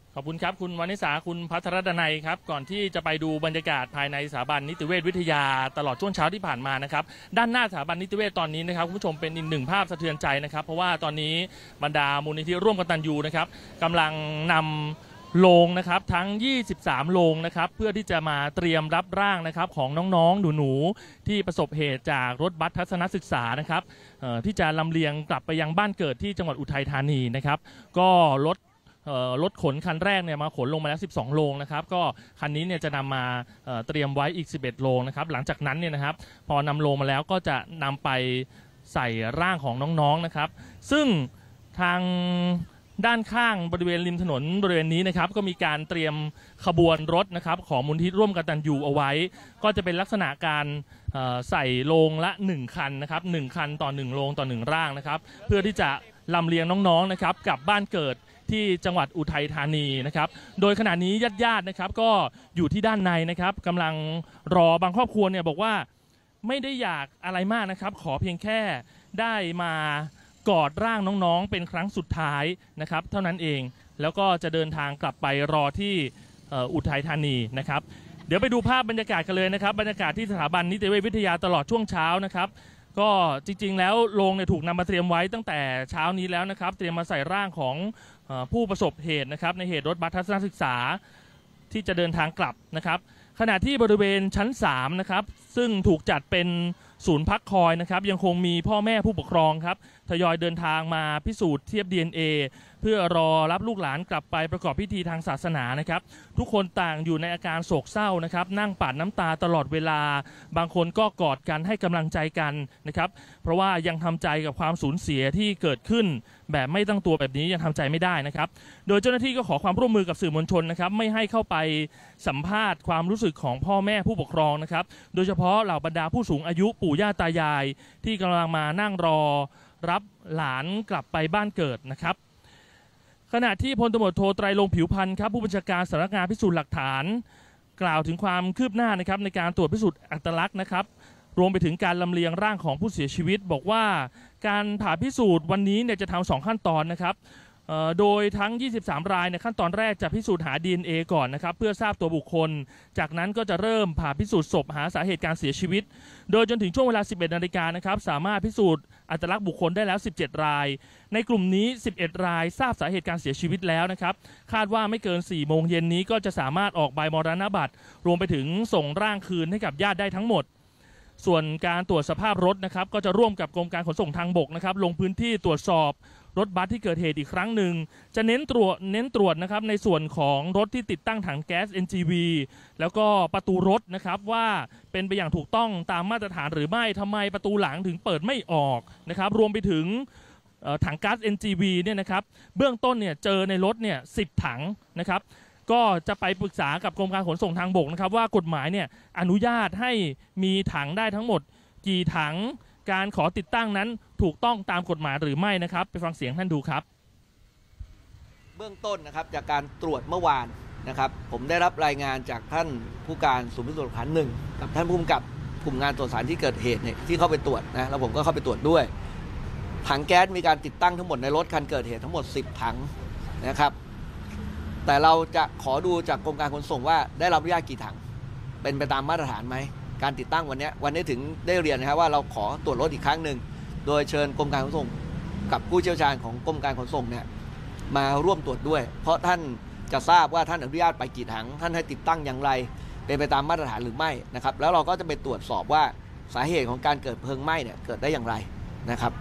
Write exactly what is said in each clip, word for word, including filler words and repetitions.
ขอบคุณครับคุณวานิสาคุณพัทรดนัยครับก่อนที่จะไปดูบรรยากาศภายในสถาบันนิติเวชวิทยาตลอดช่วงเช้าที่ผ่านมานะครับด้านหน้าสถาบันนิติเวชตอนนี้นะครับคุณผู้ชมเป็นอีกหนึ่งภาพสะเทือนใจนะครับเพราะว่าตอนนี้บรรดามูลนิธิร่วมกตัญญูนะครับกำลังนำโลงนะครับทั้งยี่สิบสามโลงนะครับเพื่อที่จะมาเตรียมรับร่างนะครับของน้องๆหนูๆที่ประสบเหตุจากรถบัสทัศนศึกษานะครับที่จะลำเลียงกลับไปยังบ้านเกิดที่จังหวัดอุทัยธานีนะครับก็รถรถขนคันแรกเนี่ยมาขนลงมาแล้วสิบสองโลงนะครับก็คันนี้เนี่ยจะนำมาเตรียมไว้อีกสิบเอ็ดโลงนะครับหลังจากนั้นเนี่ยนะครับพอนำโลงมาแล้วก็จะนำไปใส่ร่างของน้องๆนะครับซึ่งทางด้านข้างบริเวณริมถนนบริเวณนี้นะครับก็มีการเตรียมขบวนรถนะครับของมูลนิธิร่วมกตัญญูเอาไว้ก็จะเป็นลักษณะการใส่โลงละหนึ่งคันนะครับหนึ่งคันต่อหนึ่งโลงต่อหนึ่งร่างนะครับเพื่อที่จะลำเลียงน้องๆนะครับกลับบ้านเกิดที่จังหวัดอุทัยธานีนะครับโดยขณะนี้ญาติๆนะครับก็อยู่ที่ด้านในนะครับกำลังรอบางครอบครัวเนี่ยบอกว่าไม่ได้อยากอะไรมากนะครับขอเพียงแค่ได้มากอดร่างน้องๆเป็นครั้งสุดท้ายนะครับเท่านั้นเองแล้วก็จะเดินทางกลับไปรอที่อุทัยธานีนะครับเดี๋ยวไปดูภาพบรรยากาศกันเลยนะครับบรรยากาศที่สถาบันนิติเวชวิทยาตลอดช่วงเช้านะครับก็จริงๆแล้วโลงเนี่ยถูกนำมาเตรียมไว้ตั้งแต่เช้านี้แล้วนะครับเตรียมมาใส่ร่างของผู้ประสบเหตุนะครับในเหตุรถบัสทัศนศึกษาที่จะเดินทางกลับนะครับขณะที่บริเวณชั้นสามนะครับซึ่งถูกจัดเป็นศูนย์พักคอยนะครับยังคงมีพ่อแม่ผู้ปกครองครับทยอยเดินทางมาพิสูจน์เทียบ ดี เอ็น เอ เพื่อรอรับลูกหลานกลับไปประกอบพิธีทางศาสนานะครับทุกคนต่างอยู่ในอาการโศกเศร้านะครับนั่งปาดน้ำตาตลอดเวลาบางคนก็กอดกันให้กำลังใจกันนะครับเพราะว่ายังทำใจกับความสูญเสียที่เกิดขึ้นแบบไม่ตั้งตัวแบบนี้ยังทำใจไม่ได้นะครับโดยเจ้าหน้าที่ก็ขอความร่วมมือกับสื่อมวลชนนะครับไม่ให้เข้าไปสัมภาษณ์ความรู้สึกของพ่อแม่ผู้ปกครองนะครับโดยเฉพาะเหล่าบรรดาผู้สูงอายุปู่ย่าตายายที่กำลังมานั่งรอรับหลานกลับไปบ้านเกิดนะครับขณะที่พลตำรวจโทไตรรงค์ผิวพันธ์ครับผู้บัญชาการสำนักงานพิสูจน์หลักฐานกล่าวถึงความคืบหน้านะครับในการตรวจพิสูจน์อัตลักษณ์นะครับรวมไปถึงการลำเลียงร่างของผู้เสียชีวิตบอกว่าการผ่าพิสูจน์วันนี้เนี่ยจะทำสองขั้นตอนนะครับโดยทั้งยี่สิบสามรายในขั้นตอนแรกจะพิสูจน์หา ดี เอ็น เอ ก่อนนะครับเพื่อทราบตัวบุคคลจากนั้นก็จะเริ่มผ่าพิสูจน์ศพหาสาเหตุการเสียชีวิตโดยจนถึงช่วงเวลา สิบเอ็ดนาฬิกานะครับสามารถพิสูจน์อัตลักษณ์บุคคลได้แล้วสิบเจ็ดรายในกลุ่มนี้สิบเอ็ดรายทราบสาเหตุการเสียชีวิตแล้วนะครับคาดว่าไม่เกินสี่โมงเย็นนี้ก็จะสามารถออกใบมรณบัตรรวมไปถึงส่งร่างคืนให้กับญาติได้ทั้งหมดส่วนการตรวจสภาพรถนะครับก็จะร่วมกับกรมการขนส่งทางบกนะครับลงพื้นที่ตรวจสอบรถบัสที่เกิดเหตุอีกครั้งหนึ่งจะเน้นตรวจเน้นตรวจนะครับในส่วนของรถที่ติดตั้งถังแก๊ส เอ็น จี วี แล้วก็ประตูรถนะครับว่าเป็นไปอย่างถูกต้องตามมาตรฐานหรือไม่ทำไมประตูหลังถึงเปิดไม่ออกนะครับรวมไปถึงถังก๊าซ เอ็น จี วี เนี่ยนะครับเบื้องต้นเนี่ยเจอในรถเนี่ยสิบถังนะครับก็จะไปปรึกษากับกรมการขนส่งทางบกนะครับว่ากฎหมายเนี่ยอนุญาตให้มีถังได้ทั้งหมดกี่ถังการขอติดตั้งนั้นถูกต้องตามกฎหมายหรือไม่นะครับไปฟังเสียงท่านดูครับเบื้องต้นนะครับจากการตรวจเมื่อวานนะครับผมได้รับรายงานจากท่านผู้การศูนย์พิสูจน์หลักฐานหนึ่งกับท่านผู้กำกับกลุ่มงานตรวจสารที่เกิดเหตุเนี่ยที่เข้าไปตรวจนะแล้วผมก็เข้าไปตรวจด้วยถังแก๊สมีการติดตั้งทั้งหมดในรถคันเกิดเหตุทั้งหมดสิบถังนะครับแต่เราจะขอดูจากกรมการขนส่งว่าได้รับอนุญาตกี่ถังเป็นไปตามมาตรฐานไหมการติดตั้งวันนี้วันนี้ถึงได้เรียนนะครับว่าเราขอตรวจรถอีกครั้งหนึ่งโดยเชิญกรมการขนส่งกับผู้เชี่ยวชาญของกรมการขนส่งเนี่ยมาร่วมตรวจด้วยเพราะท่านจะทราบว่าท่านอนุญาตไปกี่ถังท่านให้ติดตั้งอย่างไรเป็นไปตามมาตรฐานหรือไม่นะครับแล้วเราก็จะไปตรวจสอบว่าสาเหตุของการเกิดเพลิงไหม้เนี่ยเกิดได้อย่างไรนะครับ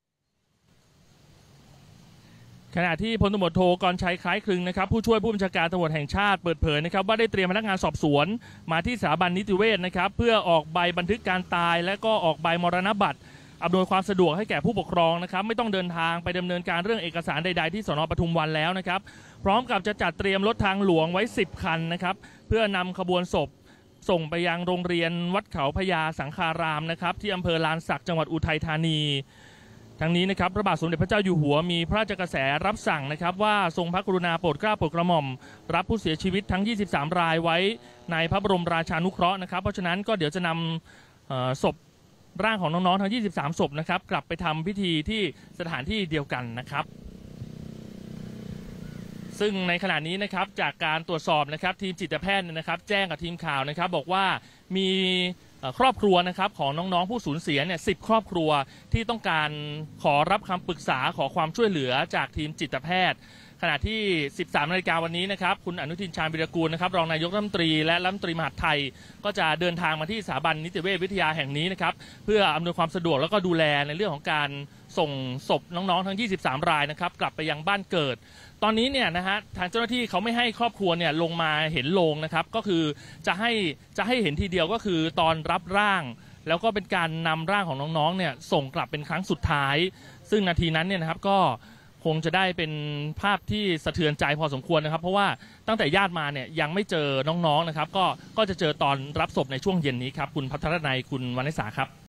ขณะที่พลตำรวจโทกรชัยคล้ายคลึงนะครับผู้ช่วยผู้บัญชาการตำรวจแห่งชาติเปิดเผยนะครับว่าได้เตรียมพนักงานสอบสวนมาที่สถาบันนิติเวชนะครับเพื่อออกใบบันทึกการตายและก็ออกใบมรณบัตรอำนวยความสะดวกให้แก่ผู้ปกครองนะครับไม่ต้องเดินทางไปดำเนินการเรื่องเอกสารใดๆที่สน.ปทุมวันแล้วนะครับพร้อมกับจะจัดเตรียมรถทางหลวงไว้สิบคันนะครับเพื่อนำขบวนศพส่งไปยังโรงเรียนวัดเขาพญาสังฆารามนะครับที่อำเภอลานสักจังหวัดอุทัยธานีทั้งนี้นะครับพระบาทสมเด็จพระเจ้าอยู่หัวมีพระราชกระแสรับสั่งนะครับว่าทรงพระกรุณาโปรดเกล้าโปรดกระหม่อมรับผู้เสียชีวิตทั้งยี่สิบสามรายไว้ในพระบรมราชานุเคราะห์นะครับเพราะฉะนั้นก็เดี๋ยวจะนำศพร่างของน้องๆทั้งยี่สิบสามศพนะครับกลับไปทำพิธีที่สถานที่เดียวกันนะครับซึ่งในขณะนี้นะครับจากการตรวจสอบนะครับทีมจิตแพทย์นะครับแจ้งกับทีมข่าวนะครับบอกว่ามีครอบครัวนะครับของน้องๆผู้สูญเสียเนี่ยสิบครอบครัวที่ต้องการขอรับคำปรึกษาขอความช่วยเหลือจากทีมจิตแพทย์ขณะที่ สิบสามนาฬิกาวันนี้นะครับคุณอนุทินชาญวิรากูลนะครับรองนายกรัฐมนตรีและรัฐมนตรีมหาดไทยก็จะเดินทางมาที่สถาบันนิติเวชวิทยาแห่งนี้นะครับเพื่ออำนวยความสะดวกแล้วก็ดูแลในเรื่องของการส่งศพน้องๆทั้งยี่สิบสามรายนะครับกลับไปยังบ้านเกิดตอนนี้เนี่ยนะฮะทางเจ้าหน้าที่เขาไม่ให้ครอบครัวเนี่ยลงมาเห็นโลงนะครับก็คือจะให้จะให้เห็นทีเดียวก็คือตอนรับร่างแล้วก็เป็นการนำร่างของน้องๆเนี่ยส่งกลับเป็นครั้งสุดท้ายซึ่งนาทีนั้นเนี่ยนะครับก็คงจะได้เป็นภาพที่สะเทือนใจพอสมควรนะครับเพราะว่าตั้งแต่ญาติมาเนี่ยยังไม่เจอน้องๆนะครับก็ก็จะเจอตอนรับศพในช่วงเย็นนี้ครับคุณภัทรนัยคุณวรรณสาครับ